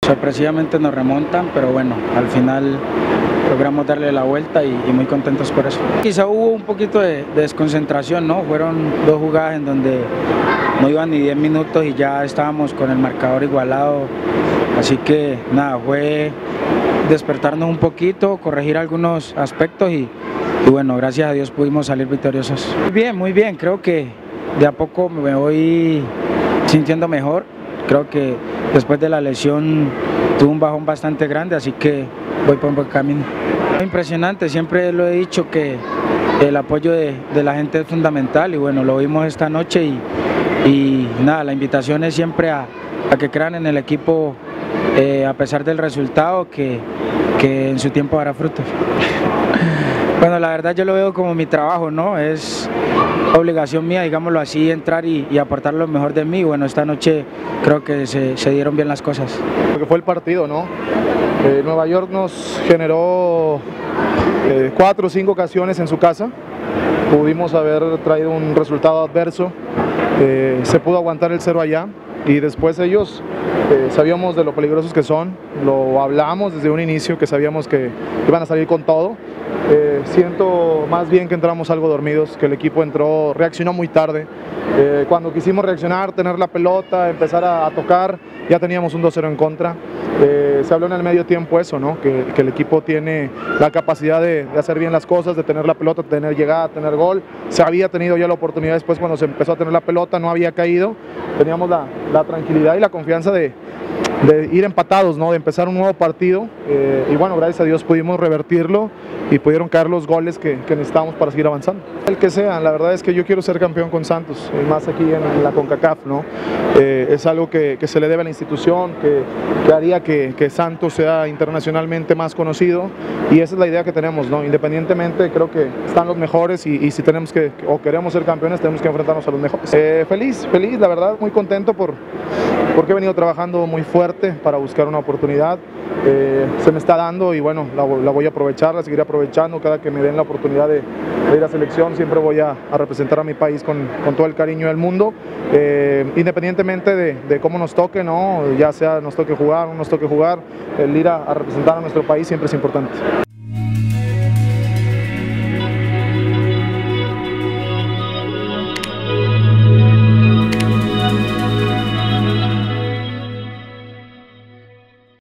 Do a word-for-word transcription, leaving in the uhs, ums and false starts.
Sorpresivamente nos remontan, pero bueno, al final logramos darle la vuelta y, y muy contentos por eso. Quizá hubo un poquito de, de desconcentración, ¿no? Fueron dos jugadas en donde no iban ni diez minutos y ya estábamos con el marcador igualado, así que nada, fue despertarnos un poquito, corregir algunos aspectos y, y bueno, gracias a Dios pudimos salir victoriosos. Muy bien, muy bien, creo que de a poco me voy sintiendo mejor, creo que después de la lesión tuve un bajón bastante grande, así que voy por un buen camino. Impresionante, siempre lo he dicho que el apoyo de, de la gente es fundamental y bueno, lo vimos esta noche y, y nada, la invitación es siempre a, a que crean en el equipo eh, a pesar del resultado que, que en su tiempo dará frutos. Bueno, la verdad yo lo veo como mi trabajo, ¿no? Es obligación mía, digámoslo así, entrar y, y aportar lo mejor de mí. Bueno, esta noche creo que se, se dieron bien las cosas. Porque fue el partido, ¿no? Eh, Nueva York nos generó eh, cuatro o cinco ocasiones en su casa. Pudimos haber traído un resultado adverso. Eh, se pudo aguantar el cero allá. Y después ellos eh, sabíamos de lo peligrosos que son, lo hablamos desde un inicio, que sabíamos que iban a salir con todo. Eh, siento más bien que entramos algo dormidos, que el equipo entró, reaccionó muy tarde. Eh, cuando quisimos reaccionar, tener la pelota, empezar a, a tocar, ya teníamos un dos cero en contra. Eh, se habló en el medio tiempo eso, ¿no? que, que el equipo tiene la capacidad de, de hacer bien las cosas, de tener la pelota, tener llegada, tener gol. Se había tenido ya la oportunidad después cuando se empezó a tener la pelota, no había caído. Teníamos la, la tranquilidad y la confianza de, de ir empatados, ¿no? De empezar un nuevo partido eh, y bueno, gracias a Dios pudimos revertirlo y pudieron caer los goles que, que necesitábamos para seguir avanzando. El que sea, la verdad es que yo quiero ser campeón con Santos, y más aquí en la CONCACAF, ¿no? Eh, es algo que, que se le debe a la institución, que, que haría que, que Santos sea internacionalmente más conocido y esa es la idea que tenemos, ¿no? Independientemente creo que están los mejores y, y si tenemos que o queremos ser campeones tenemos que enfrentarnos a los mejores. Eh, feliz, feliz, la verdad, muy contento por, porque he venido trabajando muy fuerte para buscar una oportunidad. Eh, se me está dando y bueno, la, la voy a aprovechar, la seguiré aprovechando cada que me den la oportunidad de, de ir a selección, siempre voy a, a representar a mi país con, con todo el cariño del mundo, eh, independientemente de, de cómo nos toque, ¿no? Ya sea nos toque jugar o no nos toque jugar, el ir a, a representar a nuestro país siempre es importante.